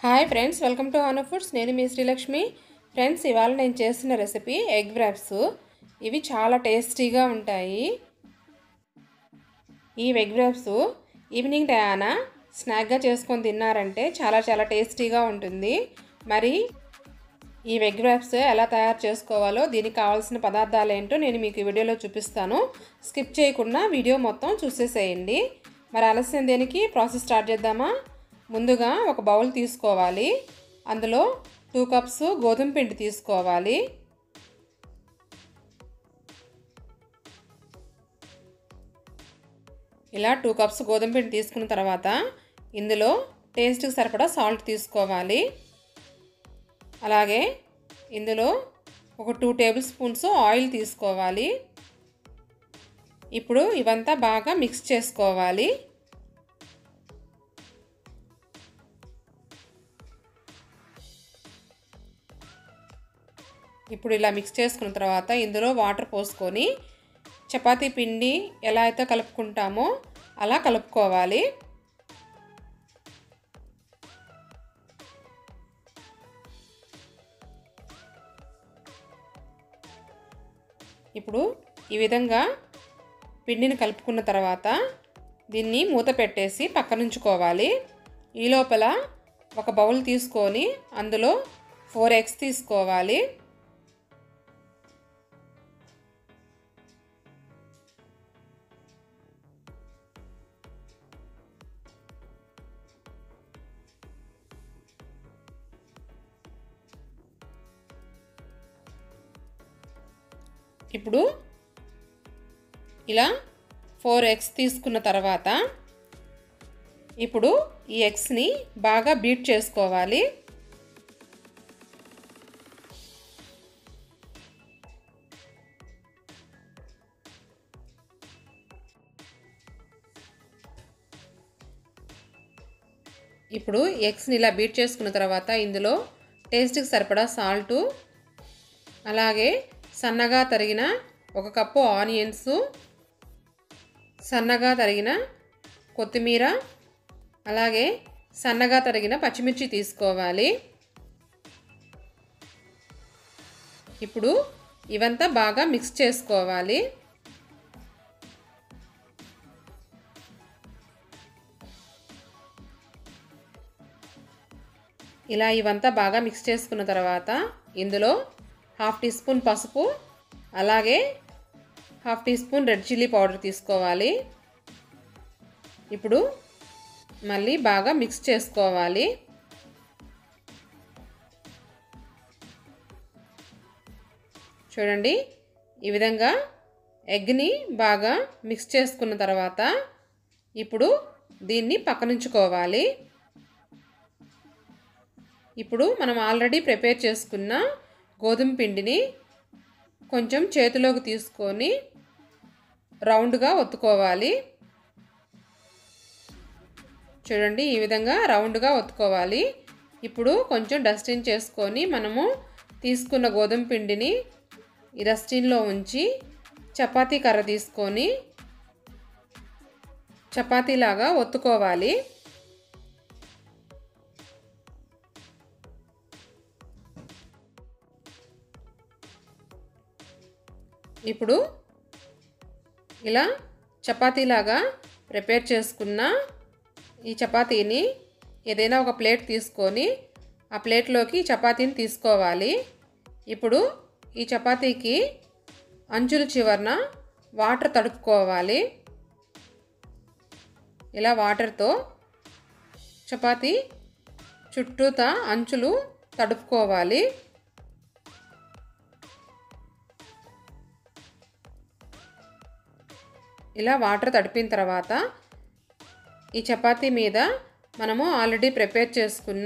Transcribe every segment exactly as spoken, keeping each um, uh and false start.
Hi friends, welcome to Hanu foods. నేను మీ Srilakshmi. Friends, ఇవాళ నేను చేసిన రెసిపీ ఎగ్ వ్రాప్స్. ఇవి చాలా టేస్టీగా ఉంటాయి. ఈ ఎగ్ వ్రాప్స్ ఈవినింగ్ టయాన స్నాక్గా చేసుకొని తిన్నారంటే చాలా చాలా టేస్టీగా ఉంటుంది. మరి ఈ ఎగ్ వ్రాప్స్ ఎలా తయారు చేసుకోవాలో, దీనికి కావాల్సిన పదార్థాలు ఏంటో నేను మీకు ఈ వీడియోలో చూపిస్తాను. స్కిప్ చేయకుండా వీడియో మొత్తం చూసేసేయండి. మరి ఆలస్యం దేనికి, ప్రాసెస్ స్టార్ట్ చేద్దామా? ముందుగా ఒక బౌల్ తీసుకోవాలి. అందులో టూ కప్స్ గోధుమ పిండి తీసుకోవాలి. ఇలా టూ కప్స్ గోధుమ పిండి తీసుకున్న తర్వాత ఇందులో టేస్ట్కి సరిపడా సాల్ట్ తీసుకోవాలి. అలాగే ఇందులో ఒక టూ టేబుల్ స్పూన్స్ ఆయిల్ తీసుకోవాలి. ఇప్పుడు ఇవంతా బాగా మిక్స్ చేసుకోవాలి. ఇప్పుడు ఇలా మిక్స్ చేసుకున్న తర్వాత ఇందులో వాటర్ పోసుకొని చపాతీ పిండి ఎలా అయితే కలుపుకుంటామో అలా కలుపుకోవాలి. ఇప్పుడు ఈ విధంగా పిండిని కలుపుకున్న తర్వాత దీన్ని మూత పెట్టేసి పక్కనుంచుకోవాలి. ఈ లోపల ఒక బౌల్ తీసుకొని అందులో ఫోర్ ఎగ్స్ తీసుకోవాలి. ఇప్పుడు ఇలా ఫోర్ ఎగ్స్ తీసుకున్న తర్వాత ఇప్పుడు ఈ ఎగ్స్ని బాగా బీట్ చేసుకోవాలి. ఇప్పుడు ఎగ్స్ని ఇలా బీట్ చేసుకున్న తర్వాత ఇందులో టేస్ట్కి సరిపడా సాల్టు, అలాగే సన్నగా తరిగిన ఒక కప్పు ఆనియన్స్, సన్నగా తరిగిన కొత్తిమీర, అలాగే సన్నగా తరిగిన పచ్చిమిర్చి తీసుకోవాలి. ఇప్పుడు ఇవంతా బాగా మిక్స్ చేసుకోవాలి. ఇలా ఇవంతా బాగా మిక్స్ చేసుకున్న తర్వాత ఇందులో హాఫ్ టీ స్పూన్ పసుపు, అలాగే half teaspoon red chilli powder తీసుకోవాలి. ఇప్పుడు మళ్ళీ బాగా మిక్స్ చేసుకోవాలి. చూడండి, ఈ విధంగా ఎగ్ని బాగా మిక్స్ చేసుకున్న తర్వాత ఇప్పుడు దీన్ని పక్కనుంచుకోవాలి. ఇప్పుడు మనం ఆల్రెడీ ప్రిపేర్ చేసుకున్న గోధుమ పిండిని కొంచెం చేతిలోకి తీసుకొని రౌండ్గా ఒత్తుకోవాలి. చూడండి, ఈ విధంగా రౌండ్గా ఒత్తుకోవాలి. ఇప్పుడు కొంచెం డస్టిన్ చేసుకొని మనము తీసుకున్న గోధుమ పిండిని ఈ డస్టిన్లో ఉంచి చపాతీ కర్ర తీసుకొని చపాతీలాగా ఒత్తుకోవాలి. ఇప్పుడు ఇలా చపాతీలాగా ప్రిపేర్ చేసుకున్న ఈ చపాతీని ఏదైనా ఒక ప్లేట్ తీసుకొని ఆ ప్లేట్లోకి చపాతీని తీసుకోవాలి. ఇప్పుడు ఈ చపాతీకి అంచుల చివరన వాటర్ తడుపుకోవాలి. ఇలా వాటర్తో చపాతీ చుట్టూతా అంచులు తడుపుకోవాలి. ఇలా వాటర్ తడిపిన తర్వాత ఈ చపాతీ మీద మనము ఆల్రెడీ ప్రిపేర్ చేసుకున్న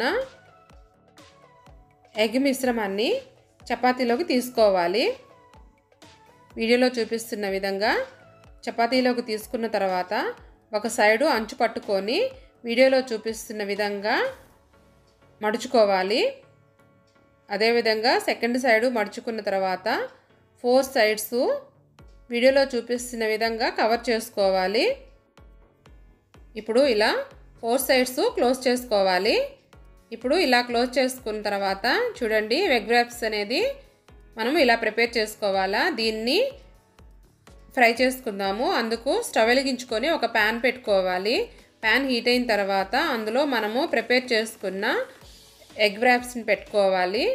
ఎగ్ మిశ్రమాన్ని చపాతీలోకి తీసుకోవాలి. వీడియోలో చూపిస్తున్న విధంగా చపాతీలోకి తీసుకున్న తర్వాత ఒక సైడు అంచు పట్టుకొని వీడియోలో చూపిస్తున్న విధంగా మడుచుకోవాలి. అదేవిధంగా సెకండ్ సైడు మడుచుకున్న తర్వాత ఫోర్ సైడ్స్ వీడియోలో చూపిస్తున్న విధంగా కవర్ చేసుకోవాలి. ఇప్పుడు ఇలా ఫోర్ సైడ్స్ క్లోజ్ చేసుకోవాలి. ఇప్పుడు ఇలా క్లోజ్ చేసుకున్న తర్వాత చూడండి ఎగ్ వ్రాప్స్ అనేది మనం ఇలా ప్రిపేర్ చేసుకోవాలా. దీన్ని ఫ్రై చేసుకుందాము. అందుకు స్టవ్ వెలిగించుకొని ఒక ప్యాన్ పెట్టుకోవాలి. ప్యాన్ హీట్ అయిన తర్వాత అందులో మనము ప్రిపేర్ చేసుకున్న ఎగ్ వ్రాప్స్ని పెట్టుకోవాలి.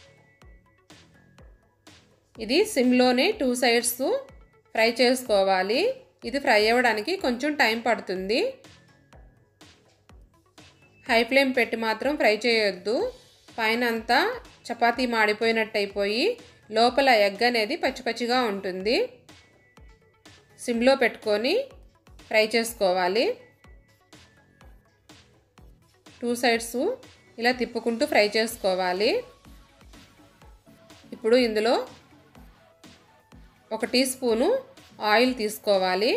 ఇది సిమ్లోనే టూ సైడ్స్ ఫ్రై చేసుకోవాలి. ఇది ఫ్రై అవ్వడానికి కొంచెం టైం పడుతుంది. హై ఫ్లేమ్ పెట్టి మాత్రం ఫ్రై చేయొద్దు. పైన అంతా చపాతీ మాడిపోయినట్టు అయిపోయి లోపల ఎగ్ అనేది పచ్చి పచ్చిగా ఉంటుంది. సిమ్లో పెట్టుకొని ఫ్రై చేసుకోవాలి. టూ సైడ్స్ ఇలా తిప్పుకుంటూ ఫ్రై చేసుకోవాలి. ఇప్పుడు ఇందులో ఒక టీ స్పూను ఆయిల్ తీసుకోవాలి.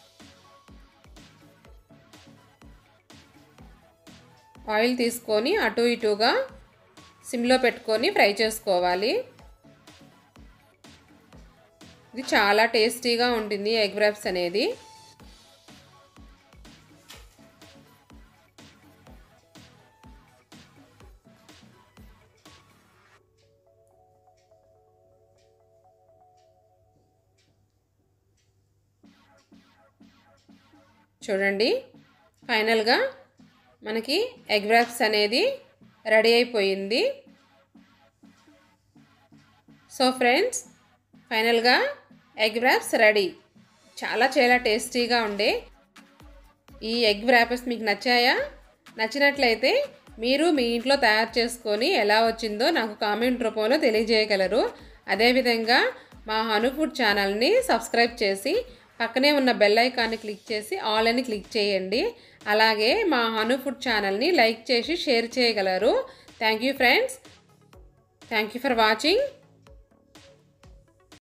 ఆయిల్ తీసుకొని అటు ఇటుగా సిమ్లో పెట్టుకొని ఫ్రై చేసుకోవాలి. ఇది చాలా టేస్టీగా ఉంటుంది ఎగ్ వ్రాప్స్ అనేది. చూడండి ఫైనల్గా మనకి ఎగ్ వ్రాప్స్ అనేది రెడీ అయిపోయింది. సో ఫ్రెండ్స్ ఫైనల్గా ఎగ్ వ్రాప్స్ రెడీ. చాలా చాలా టేస్టీగా ఉండే ఈ ఎగ్ వ్రాప్స్ మీకు నచ్చాయా? నచ్చినట్లయితే మీరు మీ ఇంట్లో తయారు చేసుకొని ఎలా వచ్చిందో నాకు కామెంట్ రూపంలో తెలియజేయగలరు. అదేవిధంగా మా హను ఫుడ్ ఛానల్ని సబ్స్క్రైబ్ చేసి పక్కనే ఉన్న బెల్ ఐకాన్ని క్లిక్ చేసి ఆల్ అని క్లిక్ చేయండి. అలాగే మా హను ఫుడ్ ఛానల్ని లైక్ చేసి షేర్ చేయగలరు. Thank you friends. Thank you for watching.